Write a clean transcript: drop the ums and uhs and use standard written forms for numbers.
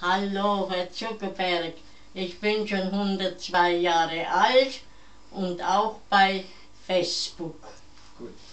Hallo, Herr Zuckerberg. Ich bin schon 102 Jahre alt und auch bei Facebook. Gut.